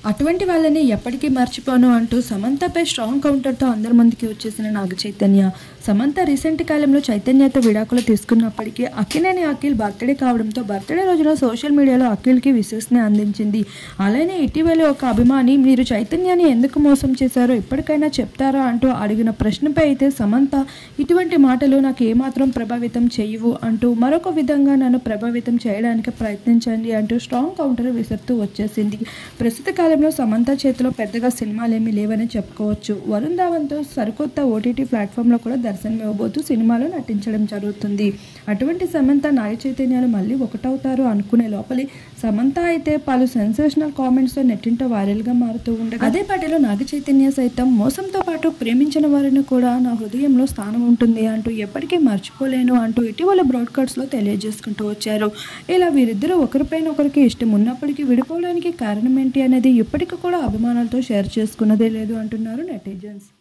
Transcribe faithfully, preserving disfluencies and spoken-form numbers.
అటువంటి వాళ్ళని ఎప్పటికీ మర్చిపోను అంటూ సమంతపై స్ట్రాంగ్ కౌంటర్తో అందరి ముందుకి వచ్చేసిన నాగ చైతన్య. సమంత రీసెంట్ కాలంలో చైతన్యతో విడాకులు తీసుకున్నప్పటికీ అక్కినేని అఖిల్ బర్త్డే కావడంతో బర్త్డే రోజున సోషల్ మీడియాలో అఖిల్కి విషెస్ని అందించింది. అలానే ఇటీవల ఒక అభిమాని మీరు చైతన్యాన్ని ఎందుకు మోసం చేశారో ఇప్పటికైనా చెప్తారా అంటూ అడిగిన ప్రశ్నపై అయితే సమంత ఇటువంటి మాటలు నాకు ఏమాత్రం ప్రభావితం చేయవు అంటూ మరొక విధంగా నన్ను ప్రభావితం చేయడానికి ప్రయత్నించండి అంటూ స్ట్రాంగ్ కౌంటర్ విసురుతూ వచ్చేసింది. ప్రస్తుత కాలంలో సమంత చేతిలో పెద్దగా సినిమాలేమీ లేవని చెప్పుకోవచ్చు. వరుణ్ ధావన్తో సరికొత్త ఓటీటీ ప్లాట్ఫామ్లో కూడా దర్శనమివ్వబోతూ సినిమాలో నటించడం జరుగుతుంది. అటువంటి సమంత నాగ చైతన్యాలు మళ్ళీ ఒకటవుతారు అనుకునే లోపలి సమంత అయితే పలు సెన్సేషనల్ కామెంట్స్తో నెట్టింట వైరల్గా మారుతూ ఉండగా అదే పాటలో నాగ చైతన్య సైతం మోసంతో పాటు ప్రేమించిన వారిని కూడా నా హృదయంలో స్థానం ఉంటుంది అంటూ ఎప్పటికీ మర్చిపోలేను అంటూ ఇటీవల బ్రాడ్కాస్ట్లో తెలియజేసుకుంటూ వచ్చారు. ఇలా వీరిద్దరూ ఒకరిపైన ఒకరికి ఇష్టం ఉన్నప్పటికీ విడిపోవడానికి కారణం ఏంటి అనేది ఇప్పటికీ కూడా అభిమానులతో షేర్ చేసుకున్నదే లేదు అంటున్నారు నెటిజన్స్.